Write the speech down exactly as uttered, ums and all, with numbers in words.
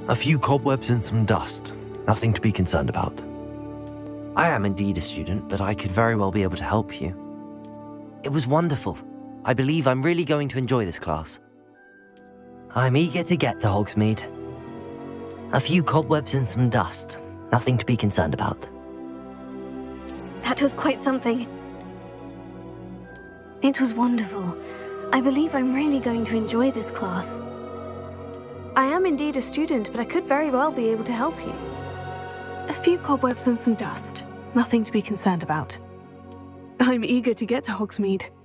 A few cobwebs and some dust. Nothing to be concerned about. I am indeed a student, but I could very well be able to help you. It was wonderful. I believe I'm really going to enjoy this class. I'm eager to get to Hogsmeade. A few cobwebs and some dust. Nothing to be concerned about. That was quite something. It was wonderful. I believe I'm really going to enjoy this class. I am indeed a student, but I could very well be able to help you. A few cobwebs and some dust. Nothing to be concerned about. I'm eager to get to Hogsmeade.